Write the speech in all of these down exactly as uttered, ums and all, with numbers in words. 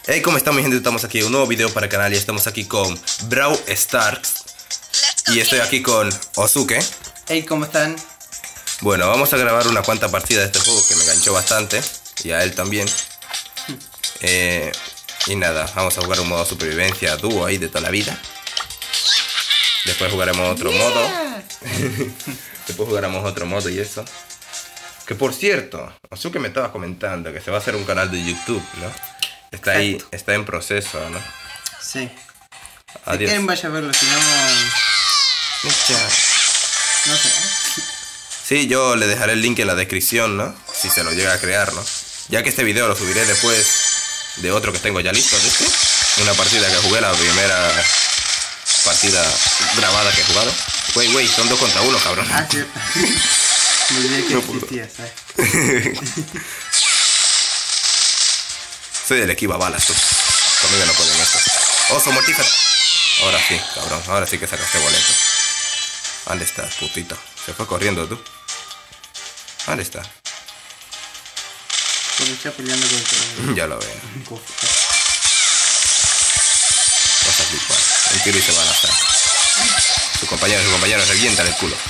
Hey, ¿cómo están mi gente? Estamos aquí en un nuevo video para el canal y estamos aquí con Brawl Stars. Y estoy aquí con Osuke. Hey, ¿cómo están? Bueno, vamos a grabar una cuanta partida de este juego que me enganchó bastante. Y a él también. eh, Y nada, vamos a jugar un modo supervivencia dúo ahí de toda la vida. Después jugaremos otro yeah. modo. Después jugaremos otro modo y eso. Que por cierto, Osuke me estaba comentando que se va a hacer un canal de YouTube, ¿no? Está ahí, Exacto. está en proceso, ¿no? Sí. Adiós. Si quieren vaya a verlo, si no... No sé. Sí, yo le dejaré el link en la descripción, ¿no? Si se lo llega a crear, ¿no? Ya que este video lo subiré después de otro que tengo ya listo, ¿viste? Una partida que jugué, la primera partida grabada que he jugado. Wey, wey, son dos contra uno, cabrón. Ah, sí. Me olvidé que no existía, ¿sabes? Soy del equipo a balas, tú. Conmigo no pueden esto. Oso, mortífero. Ahora sí, cabrón. Ahora sí que sacaste boleto. ¿Dónde estás, putito? Se fue corriendo, tú. ¿Dónde está? Porque está peleando con... Ya lo veo. Vas a flipar. El tiro y se va a lanzar. Su compañero, su compañero revienta el culo.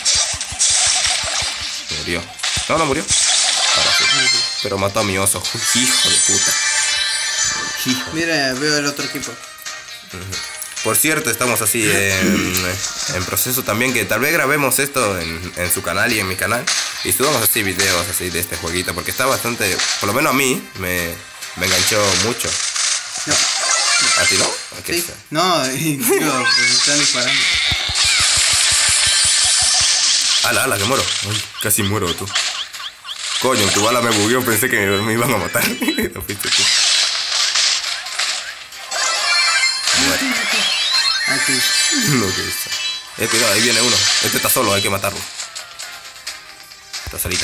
Murió. No, no murió. Ahora sí. Pero mató a mi oso. Hijo de puta. Hijo. Mira, veo el otro equipo. Por cierto, estamos así en, en proceso también, que tal vez grabemos esto en, en su canal y en mi canal y subamos así videos así de este jueguito, porque está bastante, por lo menos a mí, me, me enganchó mucho. No. ¿A ti no? ¿A qué sí. está? No, digo, pues están disparando. Ala, ala, que muero. Uy, casi muero tú. Coño, tu bala me bugueó, pensé que me iban a matar. No fuiste tú. Aquí. No, que está. Eh, cuidado, ahí viene uno. Este está solo, hay que matarlo. Está solita.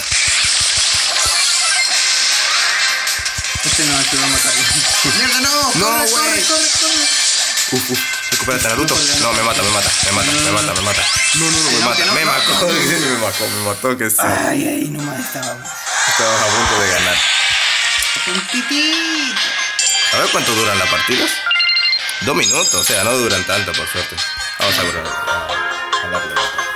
Este no, este va a matarlo. ¡Mierda, no! ¡No, corre, güey! corre, corre! Uf, uf. Recupérate, Naruto. No, me mata, me mata, me mata, me mata, me mata. No, no, no, me mata, me mató. Me mató, me mató, que sí. Ay, ay, nomás estábamos. Estábamos a punto de ganar. Un titito. A ver cuánto duran las partidas. Dos minutos, o sea, no duran tanto, por suerte. Vamos a ver. A darle.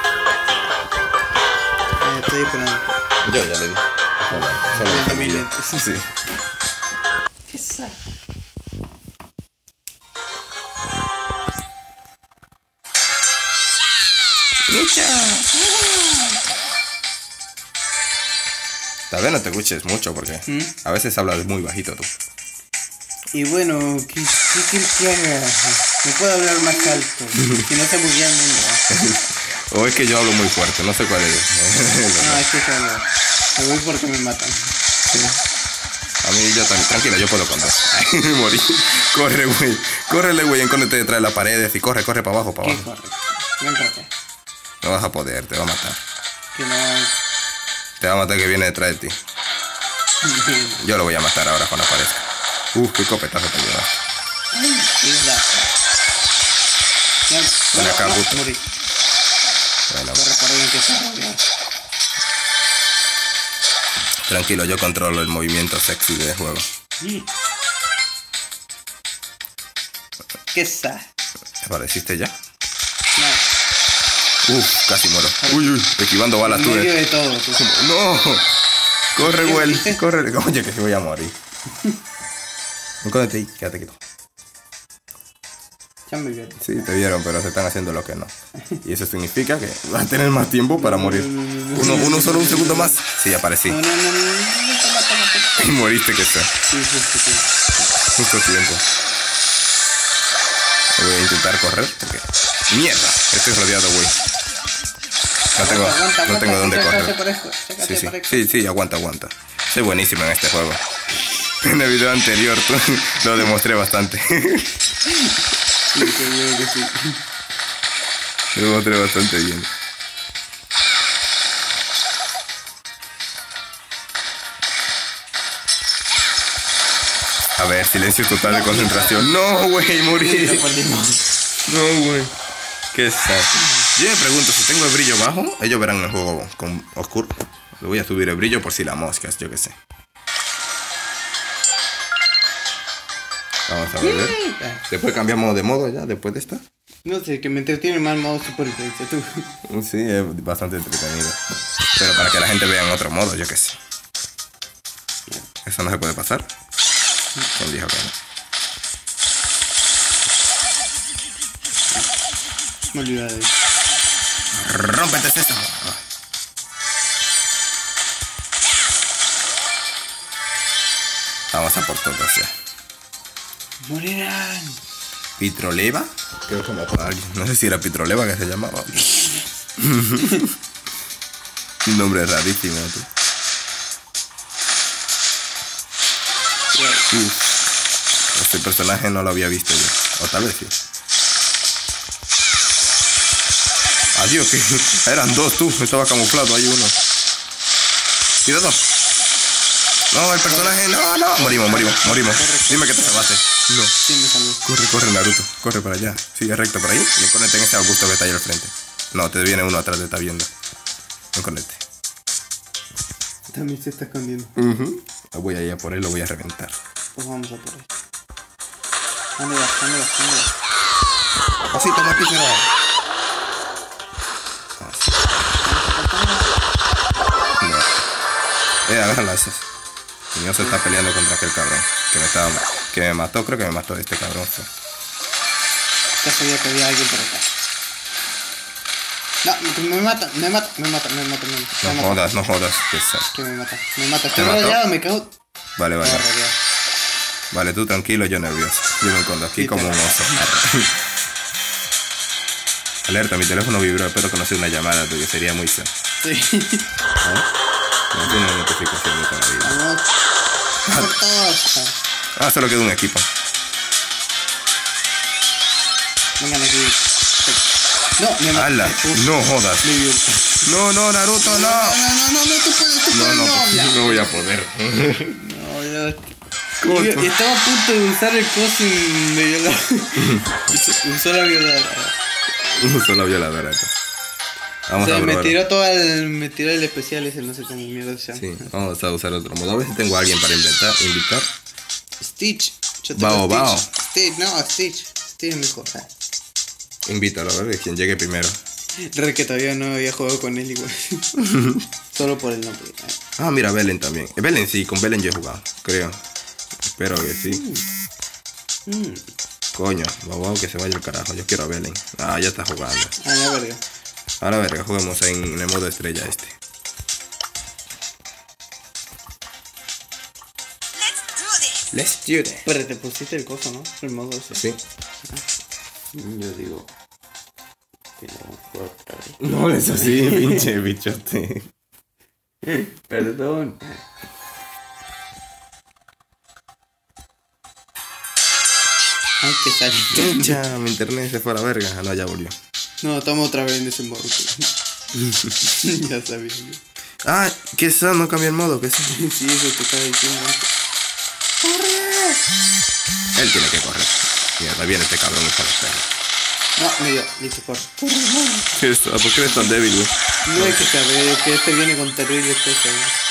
Eh, estoy esperando. Yo ya le di. Solo mi familia. Sí, sí. ¿Qué es eso? Tal vez no te escuches mucho porque ¿Mm? a veces hablas muy bajito tú. Y bueno, ¿qué quieres que haga? No puedo hablar más alto, que no se buguea el mundo. O es que yo hablo muy fuerte, no sé cuál es. No, es que solo me voy porque me matan. Sí. A mí yo también, tranquila, yo puedo contar. Ay, me morí. Corre, güey. Córrele, güey, encóndete detrás de las paredes y corre, corre para abajo, para abajo. ¿Qué corre? Ven para acá. No vas a poder, te va a matar. Que no... Te va a matar que viene detrás de ti. Yo lo voy a matar ahora cuando aparezca. Uf, qué copetazo te lleva. Ay, Ven acá, no, puto. Morí. Bueno. Corre, corre, bien que se movió. Tranquilo, yo controlo el movimiento sexy del juego. ¿Qué está? ¿Apareciste ya? No. Uf, casi muero. Uy, uy, esquivando balas tú. De todo, tú. No. Corre, güey. Corre. Oye, que se voy a morir. Encóndete ahí, quédate quieto. Ya me vieron. Sí, te vieron, pero se están haciendo lo que no. Y eso significa que vas a tener más tiempo para morir. Uno, uno solo un segundo más. Sí, aparecí. No, no, no, no, no, no, toma, toma, toma. Y moriste que está. Sí, justo tiempo. Justo tiempo. Voy a intentar correr porque... ¡Mierda! Estoy rodeado, güey. No tengo, aguanta, aguanta, no tengo dónde correr. Por esto, sí, sí. sí, sí, aguanta, aguanta. Soy buenísimo en este juego. En el video anterior tú, lo demostré bastante. Sí, seguro que sí. Lo demostré bastante bien. A ver, silencio total de concentración. No, güey, morí. No, güey. Qué sad. Yo me pregunto, si tengo el brillo bajo, ellos verán el juego con oscuro. Le voy a subir el brillo por si las moscas, yo qué sé. Vamos a ver. Después cambiamos de modo ya, después de esta. No sé, que me entretiene más el modo supervivencia, tú. Sí, es bastante entretenido. Pero para que la gente vea en otro modo, yo qué sé. ¿Eso no se puede pasar? ¿Quién dijo que no? Me olvidé de eso. ¡Rómpete sésamo! Vamos a por todos ya. Morirán. ¿Pitroleva? Creo que mató a alguien. No sé si era Pitroleva que se llamaba. Un nombre rarísimo, tío. Uf. Este personaje no lo había visto yo. O tal vez sí. Adiós, que eran dos tú. Estaba camuflado, hay uno. Cuidado. No, el personaje, no, no. Morimos, morimos, morimos. Dime que te salvaste. No. Sí, me salvé. Corre, corre, Naruto. Corre para allá. Sigue recto por ahí. Y encónete en ese arbusto que está ahí al frente. No, te viene uno atrás, te está viendo. Encónete. También se está escondiendo. Uh-huh. Voy a ir a por él, lo voy a reventar. Pues vamos a por él. ¿Dónde vas? ¿Dónde vas? ¿Dónde vas? Pasito, Martícero. No. Eh, agárrala esas. Mi mío se está peleando contra aquel cabrón. Que me estaba. Que me mató, creo que me mató este cabrón. Ya sabía que había alguien por acá. No, me mata, me mata, me mata, me mata, me mata. No me jodas, mata. no jodas. Que sa- Que me mata, me mata. ¿Te Estoy mató? rodeado, me cago. Vale, vale. Estaba rodeado. Vale, tú tranquilo, yo nervioso. Yo me encuentro aquí Sí, como te- un oso. Alerta, mi teléfono vibró. Espero que no sea una llamada tuya. Sería muy sano. Sí. ¿Ah? No tiene una notificación de toda la vida. Vamos. Por todos. Ah, solo queda un equipo. Vengan aquí. No, me mata. ¡Hala! No jodas. Me vio. No, no, Naruto, No, no. no, no, no, no, tú puedes, tú No, puedes, no, no, pues, ya. no voy a poder. No, yo... ¿Cómo yo tú? estaba a punto de usar el coso y me violó. Usó la violadora. Uso la violadora. esto. O Vamos sea, a me probar. tiró todo el... Me tiró el especial ese, no sé cómo mierda se llama. Sí, vamos a usar otro modo. A ver si tengo a alguien para inventar, invitar. Stitch. Yo tengo Bao, Stitch. bao. Stitch, no, Stitch. Stitch es mejor. ¿Eh? Invítalo, a ver quien llegue primero. Re que todavía no había jugado con él igual. Solo por el nombre. ¿Eh? Ah, mira, Belen también. Eh, Belen sí, con Belen yo he jugado, creo. Espero que sí. Mm. Coño, babao, que se vaya el carajo. Yo quiero a Belen. Ah, ya está jugando. Ah, la verga. Ahora verga, juguemos en, en el modo estrella este. Let's do this. Pero te pusiste el coso, ¿no? El modo ese. Sí. Yo digo... Que no juego otra vez. No es así, pinche bichote. Perdón. Ay, que salió. Ya, mi internet se fue a la verga. Ah, no, ya volvió. No, estamos otra vez en ese modo. Ya sabía. yo. Ah, ¿qué es eso? No cambia el modo, ¿qué es eso? Sí, eso te estaba diciendo antes. Él tiene que correr. Mierda, viene este cabrón hijo de perro. No, me dio. Listo, corre. ¿Qué es? ¿Por qué eres tan débil, güey? No hay que saber, es que este viene con terribles cosas.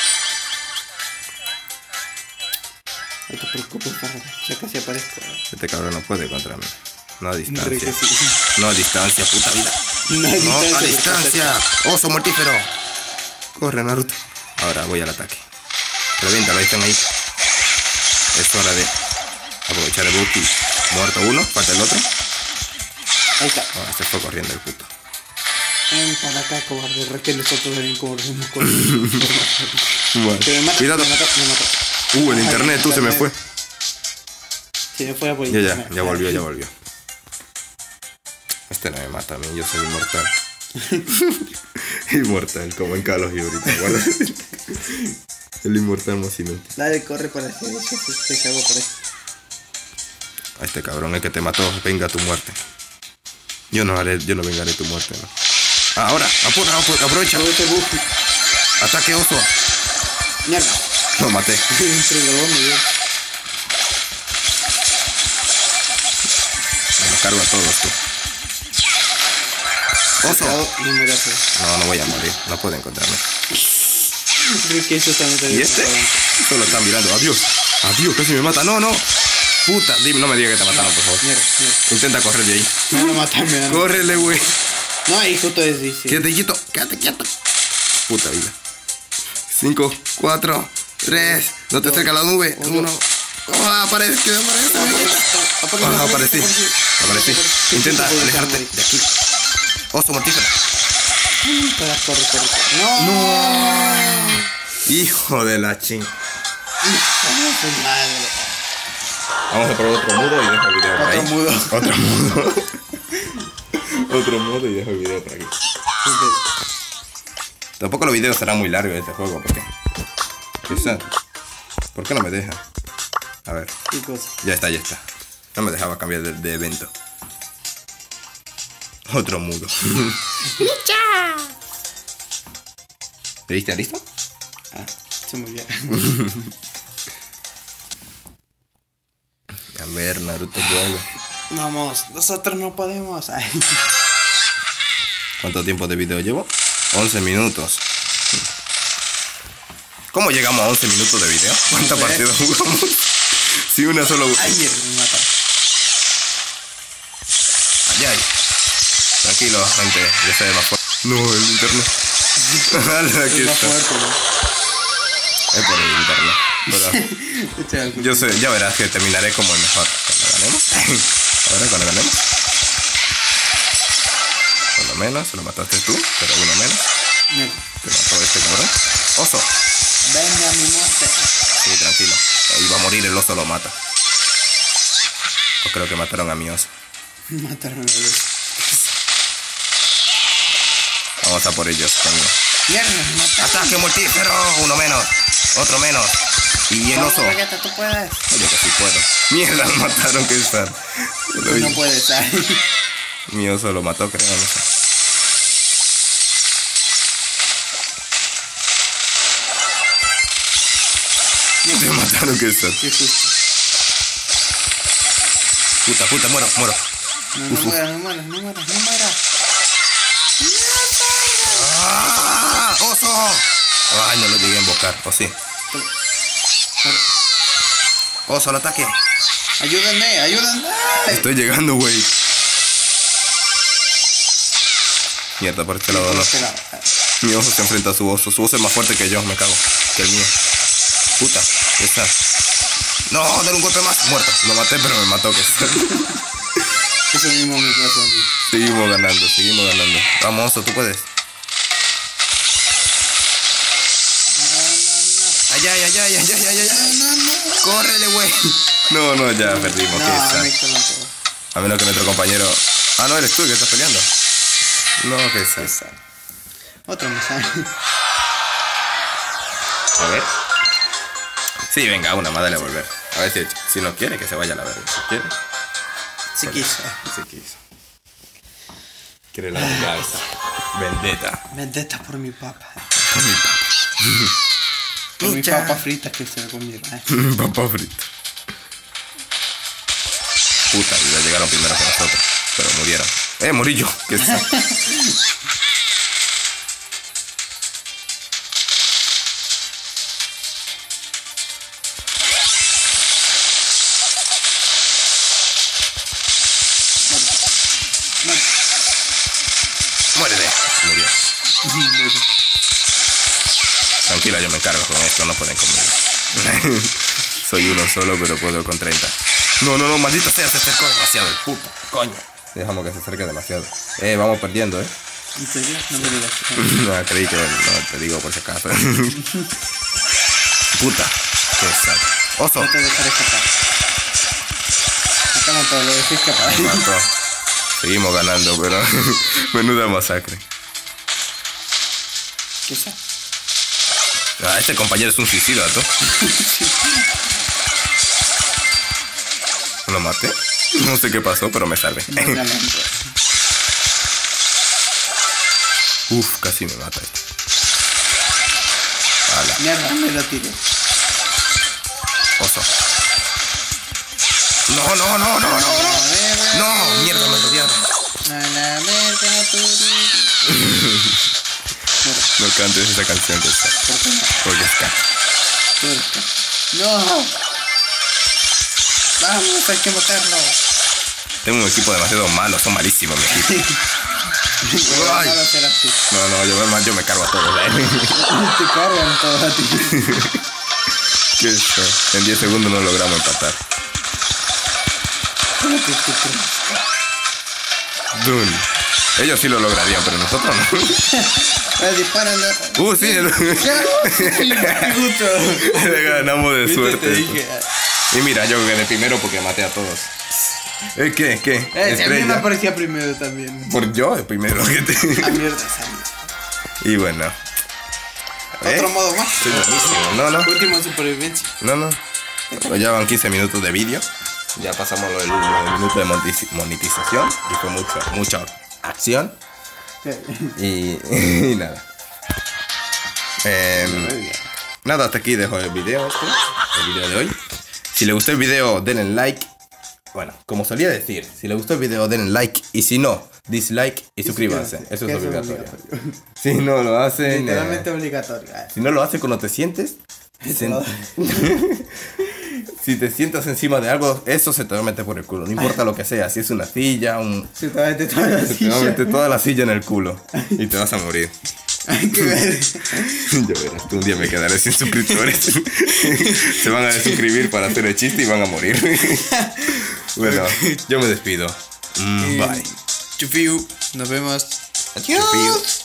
No te preocupes, Farra. Ya casi aparezco. Este cabrón no puede contra mí. No a Re que distancia. sí. No a distancia, puta vida. No hay No a distancia, distancia. Oso mortífero. Corre, Naruto. Ahora voy al ataque. Reviéntalo, ahí están ahí. Es hora de aprovechar el Buki. Muerto uno, falta el otro. Ahí está. Ah, se fue corriendo el puto. Ven para acá, cobarde. Re que nosotros también corremos con Bueno, Pero me mata, cuidado. me mató, me mató. Uh, el internet, tú se me fue. Si me fuera por Ya, internet. ya, ya volvió, ya volvió. Este no me mata a mí, yo soy inmortal. Inmortal, como en Carlos y ahorita. Guarda. El inmortal Mosinete. Dale, corre para hacer eso, que se hago por eso. A este cabrón, el que te mató, venga tu muerte. Yo no haré, yo no vengaré tu muerte, ¿no? Ah, ahora, apura, apura, aprovecha. Aprovecha el bug. Ataque oso. Mierda. Lo maté. Entre los dos me dio. Me los cargo a todos tú. Oso. No me hace. No, no voy a morir. No puedo encontrarme. Creo que eso también te ¿Y este? Solo está mirando. Adiós. Adiós, casi me mata. No, no. Puta, dime, no me digas que te mataron, por favor. Mierda, mierda. Intenta correr de ahí. Me van a matar, me van a Córrele, güey. No, ahí justo es, sí, sí. Quédate quieto, quédate quieto. Puta vida. Cinco, cuatro, tres. No te acerca la nube. Uno. Oh, aparece, que aparece. Ah, aparecí. Aparecí. Intenta alejarte de aquí. Oso mortífero. Corre, corre, corre. No. No. Hijo de la ching. Hijo de madre. Vamos a probar otro mudo y dejo el video por ahí. Otro mudo. Otro mudo. Otro mudo y dejo el video por aquí. Tampoco los videos serán muy largos de este juego, porque... Quizás... ¿Por qué no me deja? A ver. ¿Qué cosa? Ya está, ya está. No me dejaba cambiar de, de evento. Otro mudo. ¡Lucha! ¿Te diste listo? Ah, se muy bien. A ver, Naruto, juego. Vamos, nosotros no podemos. Ay. ¿Cuánto tiempo de video llevo? once minutos. ¿Cómo llegamos a once minutos de video? ¿Cuántas No sé. partidas jugamos? Si una solo... Ay, mierda, me mata. Allá hay. Tranquilo, gente. Yo soy el más fuerte. No, el internet. Ala, aquí Es más está. fuerte, ¿no? Es por el internet. Pero Echa algo. yo sé, ya verás que terminaré como el mejor. Cuando ganemos. Ahora cuando ganemos. Por lo menos, se lo mataste tú, pero uno menos. Mierda. Te mató este cabrón. Oso. Venga, mi muerte. Sí, tranquilo. Ahí va a morir, el oso lo mata. O creo que mataron a mi oso. Mataron a los. Vamos a por ellos, coño. Mierda, me mataron. ¡Ataque mortífero! Uno menos. Otro menos. Y el oso. Vamos, Vegeta, tú puedes. Oye, que sí puedo. Mierda, lo mataron, que están. Tú no puedes, ay. Mi oso lo mató, creo, no sé. Te mataron, que están. Qué susto. Puta, puta, muero, muero. No, no mueras, no mueras, no mueras, no mueras. ¡Ah! ¡Oso! Ay, no lo llegué a invocar, o sí. Oso, al ataque. Ayúdenme, ayúdenme. Estoy llegando, güey. Mierda, por este lado no. Este lado. Mi oso se enfrenta a su oso. Su oso es más fuerte que yo, me cago. Que el mío. Puta, ¿qué está? No, dale un golpe más. Muerto. Lo maté, pero me mató, que está. Eso mismo me pasa a mí. Seguimos ganando, seguimos ganando. Vamos, oso, tú puedes. Ay, ay, ay, ay, ay, ay, ay, ay. No, no, no. Córrele, güey. No, no, ya perdimos. ¿Qué No, está? me cago en todo. A menos que nuestro compañero... Ah, no, eres tú el que estás peleando. No, que está. Esa. Otro me sale. A ver. Sí, venga, una más, dale a volver. A ver si, si no quiere, que se vaya a la verga. Si quiere, Si quiso. si quiso. Quiere la venganza. Vendetta. Vendetta por mi papa. Con mi papá. Por mi Lucha. papa frita que se la comieron. ¿Eh? Papá frito. Puta, ya llegaron primero que nosotros. Pero murieron. Eh, morí yo. ¿Qué está? Muérete. Murió. Tranquila, yo me encargo con esto, no pueden conmigo. Soy uno solo, pero puedo con treinta. No, no, no, maldito sea, se acercó demasiado el puto, coño. Dejamos que se acerque demasiado. Eh, vamos perdiendo, eh. ¿En serio? No me digas. No, creí que no, te digo por si acaso. Puta, qué sad. Oso. No te dejaré escapar. Me cago en todo, lo dejé escapar. Me mató. Seguimos ganando, pero menuda masacre. ¿Qué es eso? Ah, este compañero es un suicida, ¿tú? ¿Lo maté? No sé qué pasó, pero me salvé. No, no, no. Uf, casi me mata esto. Ala, Mierda, me lo tiré. oso. No, no, no, no, no, no. No, mierda, me rodearon. A la verga, tú. Mierda, No cantes esa canción que está. ¿por qué no? Porque es ca- Tú eres tú. No. Vamos, hay que matarlo. Tengo un equipo demasiado malo, son malísimos mi equipo. Ay. Malo serás tú. No, no, yo, además yo me cargo a todos. ¿eh? Te cargan todos a ti. ¿Qué es esto? En diez segundos no logramos empatar. ¿Cómo que tú crees? Dun. Ellos sí lo lograrían, pero nosotros no. Eh, dispárale. Uh, sí. El... Le ganamos de suerte. Te dije. Y mira, yo gané primero porque maté a todos. ¿Eh, ¿Qué? ¿Qué? Eh, si a mí me Estrella. aparecía primero también. Por yo, el primero que te... A mierda, esa mierda. Y bueno. ¿Eh? Otro modo más. Soy buenísimo. No, no. Última supervivencia. No, no. Pues ya van quince minutos de vídeo. Ya pasamos lo del minuto de monetiz- monetización. Y fue mucho, mucha acción. Y, y nada. Eh, nada, hasta aquí dejo el video. Este, el video de hoy. Si le gustó el video, denle like. Bueno, como solía decir, si le gustó el video, denle like. Y si no, dislike y suscríbanse. Eso es obligatorio. Si no lo hacen. Literalmente eh, obligatorio. Si no lo haces cuando te sientes. sen- Si te sientas encima de algo, eso se te va a meter por el culo. No importa lo que sea. Si es una silla, un. Si te metes toda la Se te va a silla. meter toda la silla en el culo. Y te vas a morir. Hay que ver. Ya verás, tú un día me quedaré sin suscriptores. Se van a desuscribir para hacer el chiste y van a morir. Bueno, yo me despido. Mm, bye. Chupiu. Nos vemos. Chupiu.